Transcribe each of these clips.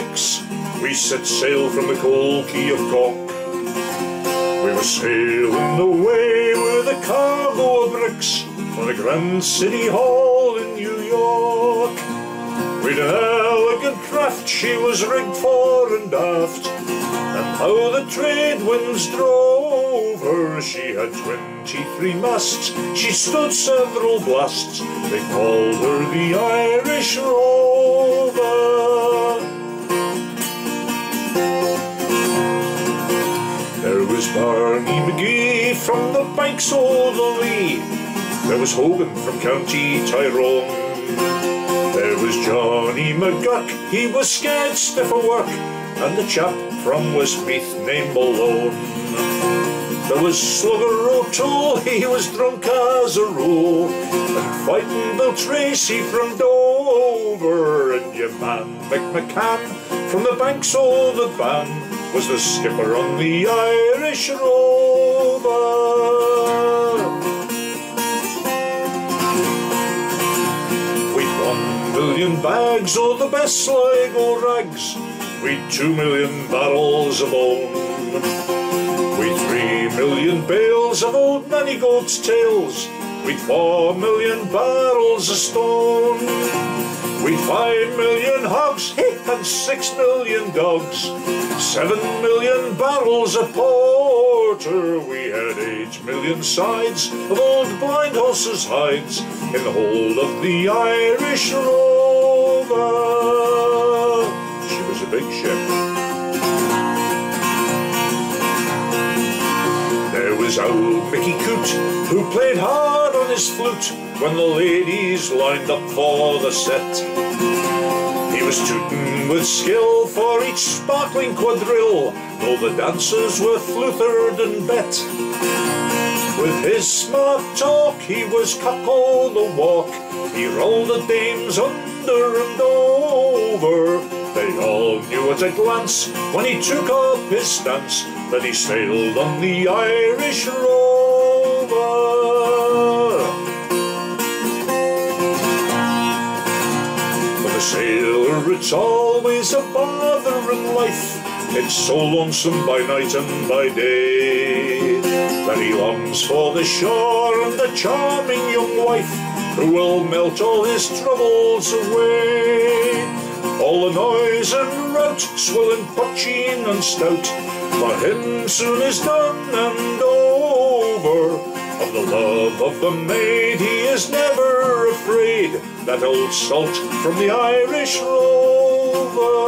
6, we set sail from the cold Key of Cork. We were sailing away with a cargo of bricks for the Grand City Hall in New York. We'd an elegant craft, she was rigged fore and aft, and how the trade winds drove her. She had 23 masts, she stood several blasts, they called her the Irish Rover. There was Barney McGee from the banks o' the Lee, there was Hogan from County Tyrone, there was Johnny McGurk, he was scared stiff of work, and the chap from Westmeath named Malone. There was Slugger O'Toole, he was drunk as a rule, and Fighting Bill Tracy from Dover, and your man McMahon from the banks o' the Bann was the skipper on the Irish Rover. We'd 1,000,000 bags o' the best Sligo rags, we'd 2,000,000 barrels of bone, we'd 3,000,000 bales of old nanny goats' tails, we'd 4,000,000 barrels of stone, we'd 5,000,000 hogs, and 6,000,000 dogs, 7,000,000 barrels of porter. We had 8,000,000 sides of old blind horses' hides in the hold of the Irish Rover. She was a big ship. There was old Mickey Coote, who played hard on his flute when the ladies lined up for the set. He was tooting with skill for each sparkling quadrille, though the dancers were fluthered and bet. With his smart talk he was cock o' the walk, he rolled the dames under and over. They all knew at a glance, when he took up his stance, that he sailed on the Irish Rover. For the sailor it's always a bother in life, it's so lonesome by night and by day, that he longs for the shore and the charming young wife, who will melt all his troubles away. All the noise and rout, swilling, poaching and stout, for him soon is done and over. Of the love of the maid he is never afraid, that old salt from the Irish Rover.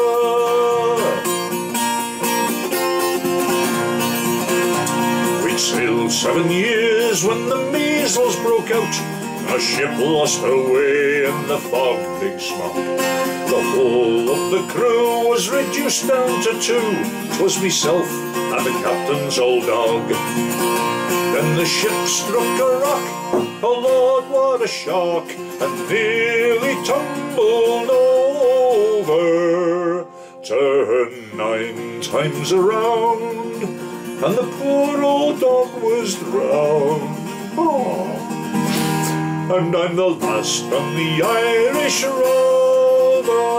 We'd sailed 7 years when the measles broke out, our ship lost her way in the fog, big smock. The whole of the crew was reduced down to 2, 'twas myself and the captain's old dog. Then the ship struck a rock, oh Lord, what a shock, and nearly tumbled over. Turned 9 times around, and the poor old dog was drowned. Oh. And I'm the last on the Irish Rover.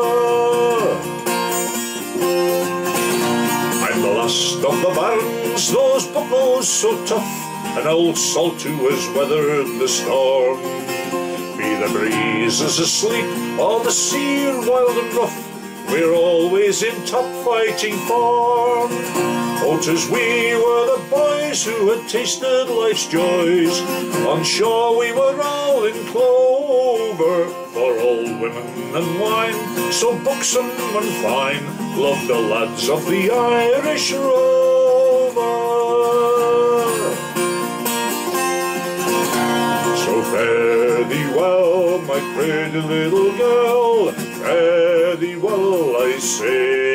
I'm the last of the barons, those buckos so tough, and old Salt who has weathered the storm. Be the breezes asleep or the sea wild and rough, we're always in top fighting form. Oh, 'tis we were the boys who had tasted life's joys, on shore we were all in clover, for old women and wine, so buxom and fine, loved the lads of the Irish Rover. So fare thee well, my pretty little girl, fare thee well, I say.